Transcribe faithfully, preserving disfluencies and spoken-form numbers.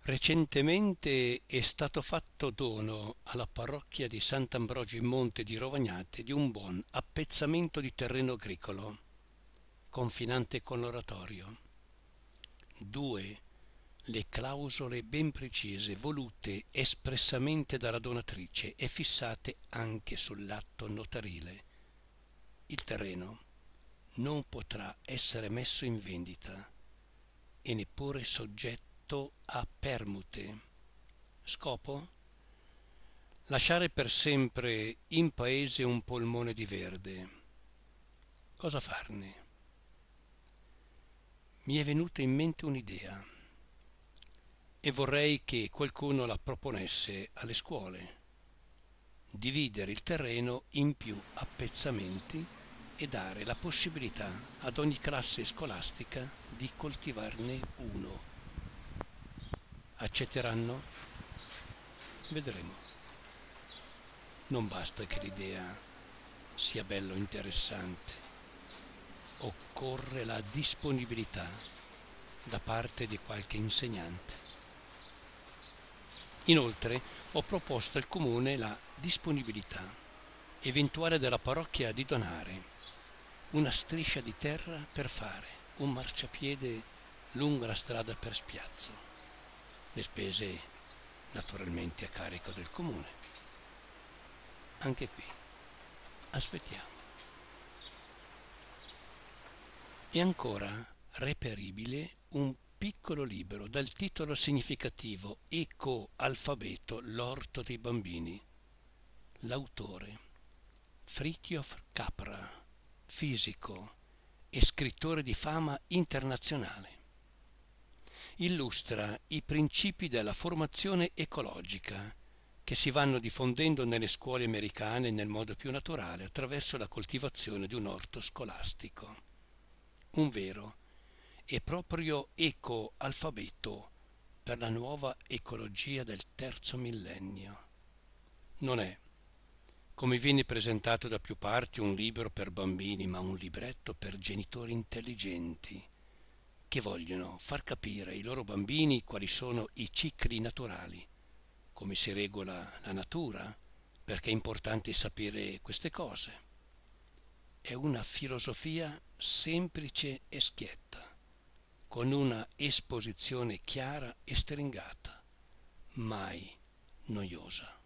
Recentemente è stato fatto dono alla parrocchia di Sant'Ambrogio in Monte di Rovagnate di un buon appezzamento di terreno agricolo, confinante con l'oratorio. Due, le clausole ben precise, volute espressamente dalla donatrice e fissate anche sull'atto notarile. Il terreno non potrà essere messo in vendita e neppure soggetto a permute. Scopo? Lasciare per sempre in paese un polmone di verde. Cosa farne? Mi è venuta in mente un'idea e vorrei che qualcuno la proponesse alle scuole. Dividere il terreno in più appezzamenti e dare la possibilità ad ogni classe scolastica di coltivarne uno. Accetteranno? Vedremo. Non basta che l'idea sia bella o interessante, occorre la disponibilità da parte di qualche insegnante. Inoltre ho proposto al comune la disponibilità eventuale della parrocchia di donare una striscia di terra per fare un marciapiede lungo la strada per Spiazzo. Le spese naturalmente a carico del comune. Anche qui aspettiamo. È ancora reperibile un piccolo libro dal titolo significativo Eco alfabeto l'orto dei bambini. L'autore Fritjof Capra, fisico e scrittore di fama internazionale. Illustra i principi della formazione ecologica che si vanno diffondendo nelle scuole americane nel modo più naturale attraverso la coltivazione di un orto scolastico. Un vero e proprio eco-alfabeto per la nuova ecologia del terzo millennio. Non è, come viene presentato da più parti, un libro per bambini, ma un libretto per genitori intelligenti che vogliono far capire ai loro bambini quali sono i cicli naturali, come si regola la natura, perché è importante sapere queste cose. È una filosofia semplice e schietta, con una esposizione chiara e stringata, mai noiosa.